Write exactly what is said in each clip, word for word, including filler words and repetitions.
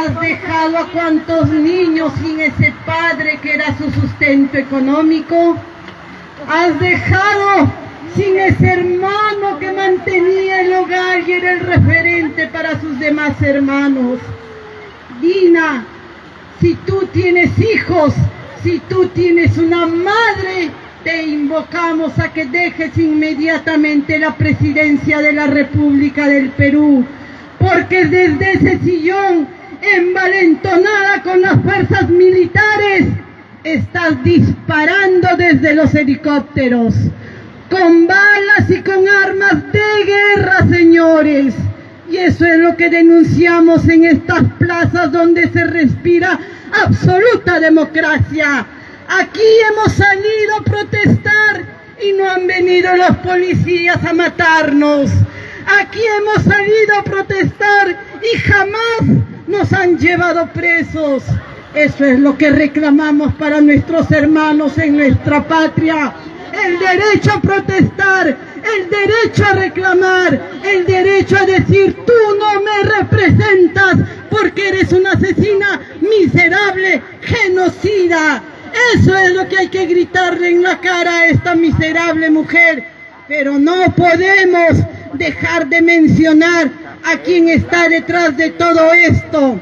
has dejado a cuantos niños sin ese padre que era su sustento económico. Has dejado sin ese hermano que mantenía el hogar y era el referente para sus demás hermanos. Dina, si tú tienes hijos, si tú tienes una madre, te invocamos a que dejes inmediatamente la presidencia de la República del Perú, porque desde ese sillón, envalentonada con las fuerzas militares, estás disparando desde los helicópteros, con balas y con armas de guerra, señores. Y eso es lo que denunciamos en estas plazas donde se respira absoluta democracia. Aquí hemos salido a protestar y no han venido los policías a matarnos. Aquí hemos salido a protestar y jamás nos han llevado presos. Eso es lo que reclamamos para nuestros hermanos en nuestra patria. El derecho a protestar, el derecho a reclamar, el derecho a decir tú no me representas porque eres una asesina miserable, genocida. Eso es lo que hay que gritarle en la cara a esta miserable mujer. Pero no podemos dejar de mencionar a quien está detrás de todo esto.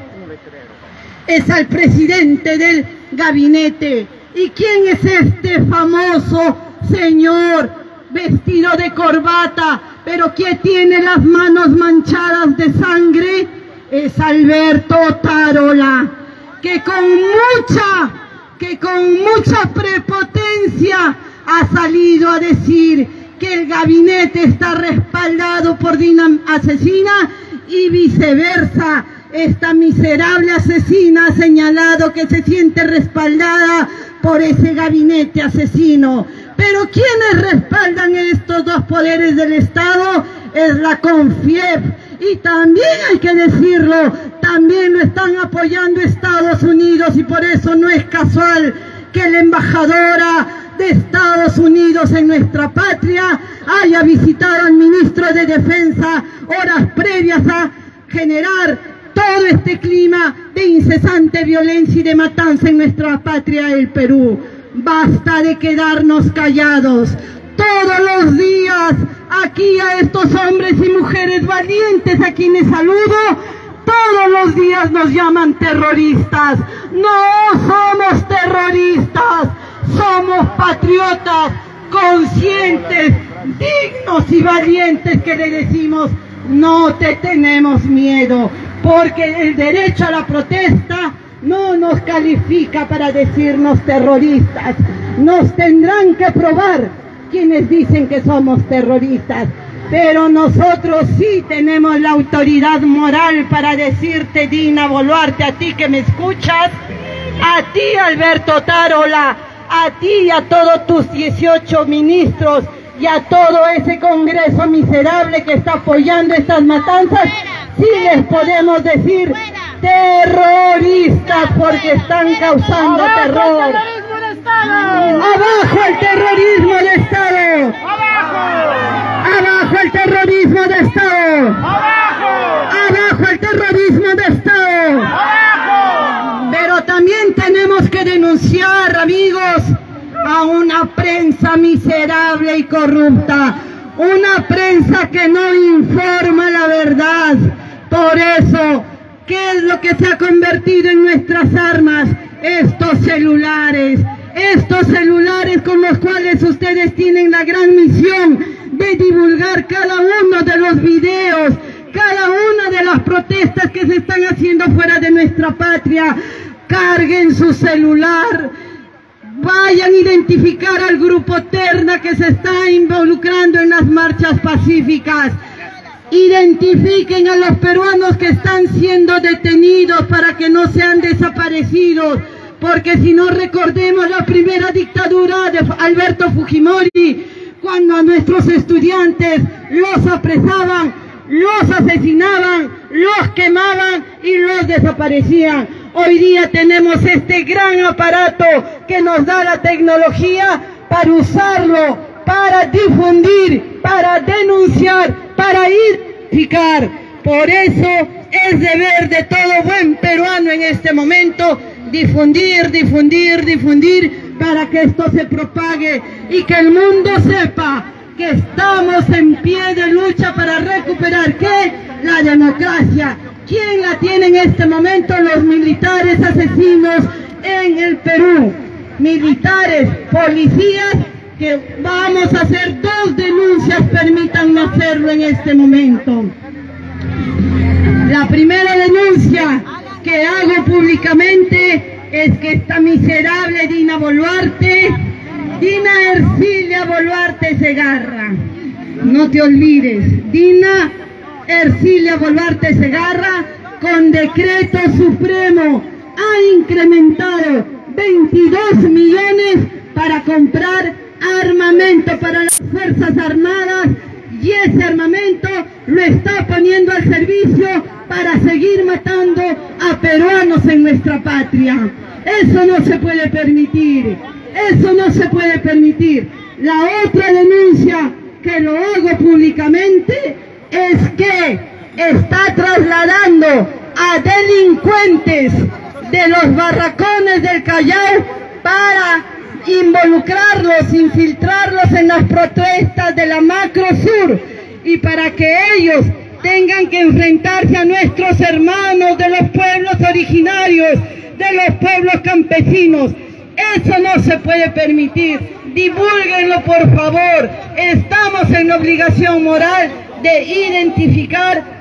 Es al presidente del gabinete. ¿Y quién es este famoso señor vestido de corbata, pero que tiene las manos manchadas de sangre? Es Alberto Otárola, que con mucha, que con mucha prepotencia ha salido a decir que el gabinete está respaldado por Dina Asesina y viceversa. Esta miserable asesina ha señalado que se siente respaldada por ese gabinete asesino. Pero ¿quiénes respaldan estos dos poderes del Estado? Es la CONFIEP. Y también hay que decirlo, también lo están apoyando Estados Unidos, y por eso no es casual que la embajadora de Estados Unidos en nuestra patria haya visitado al ministro de Defensa horas previas a generar todo este clima de incesante violencia y de matanza en nuestra patria, el Perú. Basta de quedarnos callados. Todos los días, aquí a estos hombres y mujeres valientes a quienes saludo, todos los días nos llaman terroristas. No somos terroristas, somos patriotas, conscientes, dignos y valientes, que le decimos: no te tenemos miedo, porque el derecho a la protesta no nos califica para decirnos terroristas. Nos tendrán que probar quienes dicen que somos terroristas, pero nosotros sí tenemos la autoridad moral para decirte, Dina Boluarte, a ti que me escuchas, a ti Alberto Otárola, a ti y a todos tus dieciocho ministros y a todo ese Congreso miserable que está apoyando estas matanzas, sí les podemos decir terroristas, porque están causando terror. ¡Abajo el terrorismo de Estado! ¡Abajo el terrorismo de Estado! ¡Abajo el terrorismo de Estado! Pero también tenemos que denunciar, amigos, a una prensa miserable y corrupta, una prensa que no informa la verdad. Por eso, ¿qué es lo que se ha convertido en nuestras armas? Estos celulares, estos celulares con los cuales ustedes tienen la gran misión de divulgar cada uno de los videos, cada una de las protestas que se están haciendo fuera de nuestra patria. Carguen su celular, vayan a identificar al grupo Terna que se está involucrando en las marchas pacíficas. Identifiquen a los peruanos que están siendo detenidos para que no sean desaparecidos, porque si no, recordemos la primera dictadura de Alberto Fujimori, cuando a nuestros estudiantes los apresaban, los asesinaban, los quemaban y los desaparecían. Hoy día tenemos este gran aparato que nos da la tecnología para usarlo, para difundir, para denunciar, para identificar. Por eso es deber de todo buen peruano en este momento difundir, difundir, difundir para que esto se propague y que el mundo sepa que estamos en pie de lucha para recuperar ¿qué? La democracia. ¿Quién la tiene en este momento? Los militares asesinos en el Perú. Militares, policías, que vamos a hacer dos denuncias, permítanme hacerlo en este momento. La primera denuncia que hago públicamente es que esta miserable Dina Boluarte, Dina Ercilia Boluarte Segarra, no te olvides, Dina Ercilia Boluarte Segarra, con decreto supremo ha incrementado veintidós millones para comprar armamento para las Fuerzas Armadas, y ese armamento lo está poniendo al servicio para seguir matando a peruanos en nuestra patria. Eso no se puede permitir, eso no se puede permitir. La otra denuncia que lo hago públicamente es que está trasladando a delincuentes de los barracones del Callao para involucrarlos, infiltrarlos en las protestas de la Macro Sur, y para que ellos tengan que enfrentarse a nuestros hermanos de los pueblos originarios, de los pueblos campesinos. Eso no se puede permitir. Divúlguenlo, por favor. Estamos en la obligación moral de identificar